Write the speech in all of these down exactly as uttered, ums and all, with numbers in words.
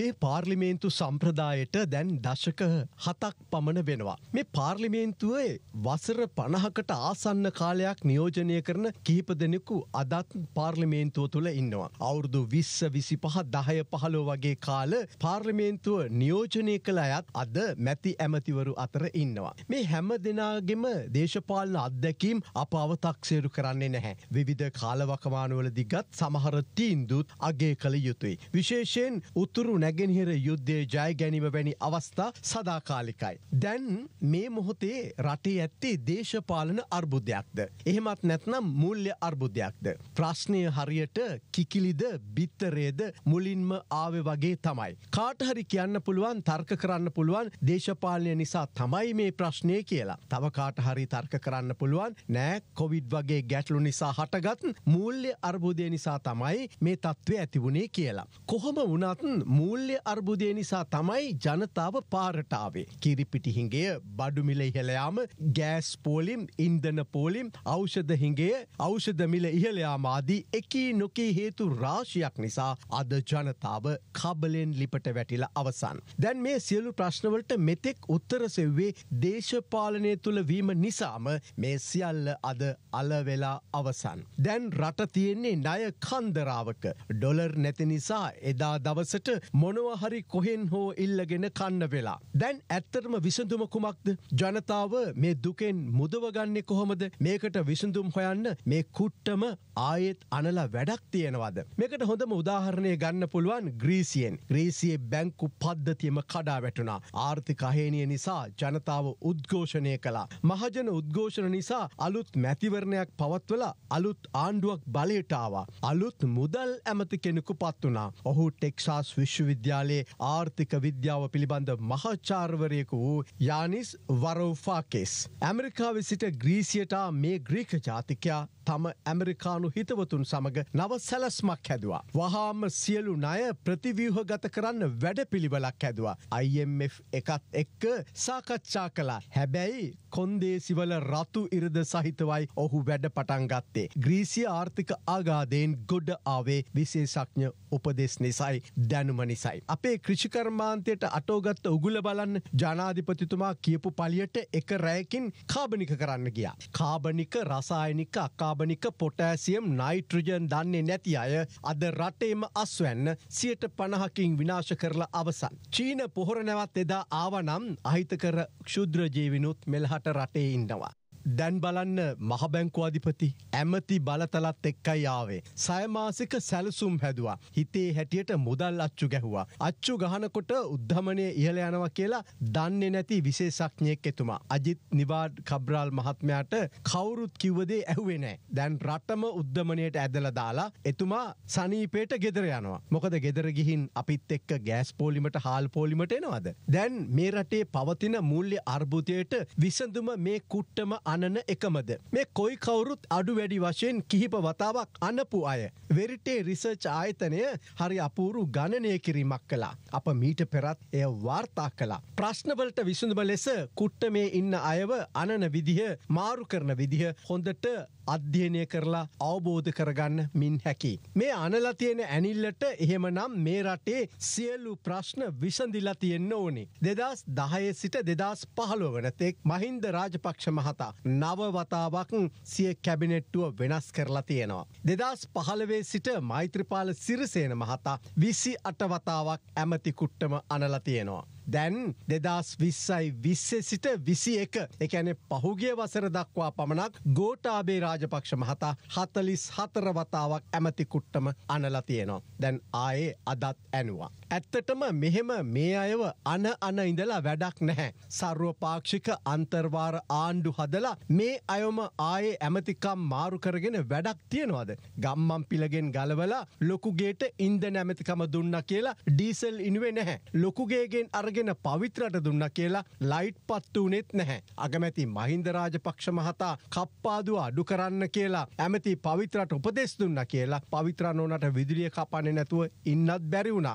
අපේ පාර්ලිමේන්තු සම්ප්‍රදායට දැන් දශක හතක් පමණ වෙනවා. මේ පාර්ලිමේන්තුවේ වසර පනහකට ආසන්න කාලයක් නියෝජනය කරන කිහිප දෙනෙකු අදත් පාර්ලිමේන්තුව තුළ ඉන්නවා. අවුරුදු විස්ස විසිපහ දහය පහළොව වගේ කාල පාර්ලිමේන්තුව නියෝජනය කළ අයත් අද මැති ඇමතිවරු අතර ඉන්නවා. මේ හැම දෙනාගෙම දේශපාලන අත්දැකීම් අප අවතක්සේරු කරන්නේ නැහැ. විවිධ කාලවකවානුවලදී ගත් සමහර තීන්දුවත් අගය කළ යුතුයි. විශේෂයෙන් උතුරු නැගෙනහිර යුද්ධයේ ජය ගැනීම වැනි අවස්ථා සදාකාලිකයි. දැන් මේ මොහොතේ රටේ ඇත්තේ දේශපාලන අර්බුදයක්ද? එහෙමත් නැත්නම් මූල්‍ය අර්බුදයක්ද? ප්‍රශ්නය හරියට කිකිලිද බිත්තරේද මුලින්ම ආවේ වගේ තමයි. කාට හරි කියන්න පුළුවන්, තර්ක කරන්න පුළුවන් දේශපාලනය නිසා තමයි මේ ප්‍රශ්නය කියලා. තව කාට හරි තර්ක කරන්න පුළුවන් නෑ කොවිඩ් වගේ ගැටලු නිසා හටගත් මූල්‍ය අර්බුදය නිසා තමයි මේ තත්ත්වය ඇති වුණේ කියලා. කොහොම වුණත් මූල්‍ය අර්බුදය නිසා තමයි ජනතාව පාරට ආවේ. කිරිපිටි හිඟය, බඩු මිල ඉහළ යාම, ගෑස් පෝලිම්, ඉන්ධන පෝලිම්, ඖෂධ හිඟය, ඖෂධ මිල ඉහළ යාම ආදී එකී නොකී හේතු රාශියක් නිසා අද ජනතාව කබලෙන් ලිපට වැටිලා අවසන්. දැන් මේ සියලු ප්‍රශ්නවලට මෙතෙක් උත්තර සෙව්වේ දේශපාලනය තුළ වීම නිසාම මේ සියල්ල අද අල වෙලා අවසන්. දැන් රට තියෙන්නේ ණය කන්දරාවක. ඩොලර් නැති නිසා එදා දවසට මොනවා හරි කොහෙන් හෝ ඉල්ලගෙන කන්න වෙලා. දැන් ඇත්තටම විසඳුම කුමක්ද? ජනතාව මේ දුකෙන් මුදවගන්නේ කොහොමද? මේකට විසඳුම් හොයන්න මේ කුට්ටම ආයෙත් අනලා වැඩක් තියෙනවද? මේකට හොඳම උදාහරණය ගන්න පුළුවන් ග්‍රීසියෙන්. ග්‍රීසියේ බැංකු පද්ධතියම කඩා වැටුණා. ආර්ථික අහේනිය නිසා ජනතාව උද්ඝෝෂණය කළා. මහජන උද්ඝෝෂණ නිසා අලුත් මැතිවරණයක් පවත්වලා අලුත් ආණ්ඩුවක් බලයට ආවා. අලුත් මුදල් ඇමති කෙනෙකු පත් වුණා. ඔහු ටෙක්සාස් විශ්වවිද්‍යාලයේ ආර්ථික විද්‍යාව පිළිබඳ මහාචාර්යවරයෙකු වූ යානිස් වරෝෆාකෙස්. ඇමරිකාවේ සිට ග්‍රීසියට මේ ග්‍රීක ජාතිකයා තම ඇමරිකානු හිතවතුන් සමග නව සැලස්මක් හැදුවා. වහාම සියලු ණය ප්‍රතිව්‍යුහගත කරන්න වැඩපිළිවෙලක් හැදුවා. I M F එකත් එක්ක සාකච්ඡා කළා. හැබැයි කොන්දේසිවල රතු ඉරද සහිතවයි ඔහු වැඩ පටන් ගත්තේ. ග්‍රීසිය ආර්ථික ආගාධයෙන් ගොඩ ආවේ විශේෂඥ උපදෙස් නිසයි, දැනුම නිසයි. අපේ කෘෂිකර්මාන්තයට අටෝගත්ත උගුල බලන්න ජනාධිපතිතුමා කියපු පලියට එක රැයකින් කාබනික කරන්න ගියා. කාබනික, රසායනික, අකාබනික, පොටෑසියම්, නයිට්‍රජන් දන්නේ නැති අය අද රටේම අස්වැන්න සියයට පනහකින් විනාශ කරලා අවසන්. චීන පොහොර නැවත් එදා ආවනම් අහිතකර ක්ෂුද්‍ර ජීවිනුත් මෙලහට රටේ ඉන්නවා. දැන් බලන්න මහ බැංකුව අධිපති ඇමති බලතලත් එක්කයි ආවේ. සයමාසික සැලසුම් හැදුවා. හිතේ හැටියට මුදල් අච්චු ගැහුවා. අච්චු ගහනකොට උද්ධමනය ඉහළ යනවා කියලා දන්නේ නැති විශේෂඥයෙක් එතුමා. අජිත් නිවාඩ් කබ්‍රාල් මහත්මයාට කවුරුත් කිව්ව දේ ඇහුවේ නැහැ. දැන් රටම උද්ධමනයට ඇදලා දාලා එතුමා සනීපේට ගෙදර යනවා. මොකද ගෙදර ගිහින් අපිත් එක්ක ගෑස් පෝලිමට, හාල් පෝලිමට එනවද? දැන් මේ රටේ පවතින මූල්‍ය අර්බුදයට විසඳුම මේ කුට්ටම අනන එකමද? මේ කොයි කවුරුත් අඩු වැඩි වශයෙන් කිහිප වතාවක් අනපු අය. වෙරිටේ රිසර්ච් ආයතනය හරි අපූරු ගණනය කිරීමක් කළා. අප මීට පෙරත් එය වාර්තා කළා. ප්‍රශ්නවලට විසඳුම ලෙස කුට්ටමේ ඉන්න අයව අනන විදිහ, මාරු කරන විදිහ හොඳට අධ්‍යයනය කරලා අවබෝධ කරගන්න මින් හැකි. මේ අනලා තියෙන ඇනිල්ලට එහෙමනම් මේ රටේ සියලු ප්‍රශ්න විසඳිලා තියෙන්න ඕනේ. දෙදහස් දහය සිට දෙදහස් පහළොව වනතෙක් මහින්ද රාජපක්ෂ මහතා නව වතාවක් සිය කැබිනෙට්ටුව වෙනස් කරලා තියෙනවා. දෙදහස් පහළොව සිට මෛත්‍රීපාල සිරිසේන මහතා විසි අට වතාවක් ඇමති කුට්ටම අනලා තියෙනවා. දැන් දෙදහස් විස්සයි විස්සේ සිට විසි එක, ඒ කියන්නේ පහුගිය වසර දක්වා පමණක් ගෝඨාභය රාජපක්ෂ මහතා හතළිස් හතර වතාවක් ඇමති කුට්ටම අනලා තියෙනවා. දැන් ආයේ අදත් ඇනුවා. ඇත්තටම මෙහෙම මේ අයව අන අන ඉඳලා වැඩක් නැහැ. සර්වපාක්ෂික අන්තර්වාර ආණ්ඩු හදලා මේ අයම ආයේ ඇමතිකම් මාරු කරගෙන වැඩක් තියනවද? ගම්මන් පිලගෙන් ගලවලා ලොකුගේට ඉන්ධන ඇමතිකම දුන්නා කියලා ඩීසල් ඉනුවේ නැහැ. ලොකුගේගෙන් අරගෙන පවිත්‍රට දුන්නා කියලා ලයිට් පත්තු උනේත් නැහැ. අගමැති මහින්ද රාජපක්ෂ මහතා කප්පාදුව අඩු කරන්න කියලා ඇමති පවිත්‍රට උපදෙස් දුන්නා කියලා පවිත්‍රා නෝනට විදුලිය කපන්නේ නැතුව ඉන්නත් බැරි වුණා. අදත්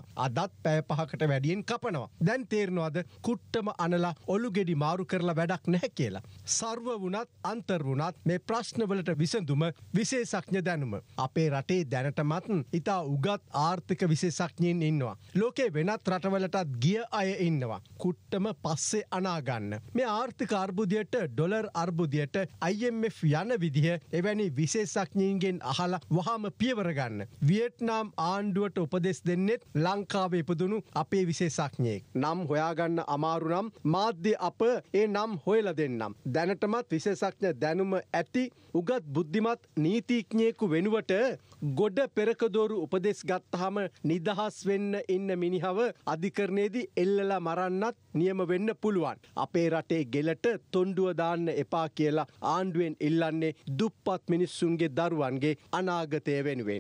තත් පැය පහකට වැඩියෙන් කපනවා. දැන් තේරෙනවද කුට්ටම අනලා ඔලු ගෙඩි මාරු කරලා වැඩක් නැහැ කියලා. සර්ව වුණත් අන්තර් වුණත් මේ ප්‍රශ්නවලට විසඳුම විශේෂඥ දැනුම. අපේ රටේ දැනටමත් ඉතා උගත් ආර්ථික විශේෂඥයින් ඉන්නවා. ලෝකේ වෙනත් රටවලටත් ගිය අය ඉන්නවා. කුට්ටම පස්සේ අනාගන්න. මේ ආර්ථික අර්බුදයට ඩොලර් අර්බුදයට I M F යන විදිහ එවැනි විශේෂඥයින්ගෙන් අහලා වහාම පියවර ගන්න. වියට්නාම් ආණ්ඩුවට උපදෙස් දෙන්නෙත් ලංකාවේ ඉපදුණු අපේ විශේෂඥයෙක්. නම් හොයාගන්න අමාරු නම් මාධ්‍ය අප ඒ නම් හොයලා දෙන්නම්. දැනටමත් විශේෂඥ දැනුම ඇති උගත් බුද්ධිමත් නීතිඥයෙකු වෙනුවට ගොඩ පෙරකදෝරු උපදෙස් ගත්තාම නිදහස් වෙන්න ඉන්න මිනිහව අධිකරණයේදී එල්ලලා මරන්නත් නියම වෙන්න පුළුවන්. අපේ රටේ ගෙලට තොණ්ඩුව දාන්න එපා කියලා ආණ්ඩුවෙන් ඉල්ලන්නේ දුප්පත් මිනිස්සුන්ගේ දරුවන්ගේ අනාගතය වෙනුවෙන්.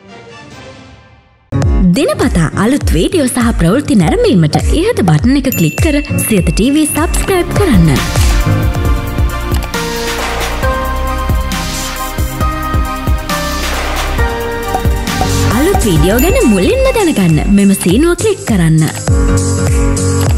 දිනපතා අලුත් වීඩියෝ සහ ප්‍රවෘත්ති නැරඹීමට ඉහත බටන් එක ක්ලික් කර සියත ටීවී සබ්ස්ක්‍රයිබ් කරන්න. අලුත් වීඩියෝ ගැන මුලින්ම දැනගන්න මෙම සීනුව ක්ලික් කරන්න.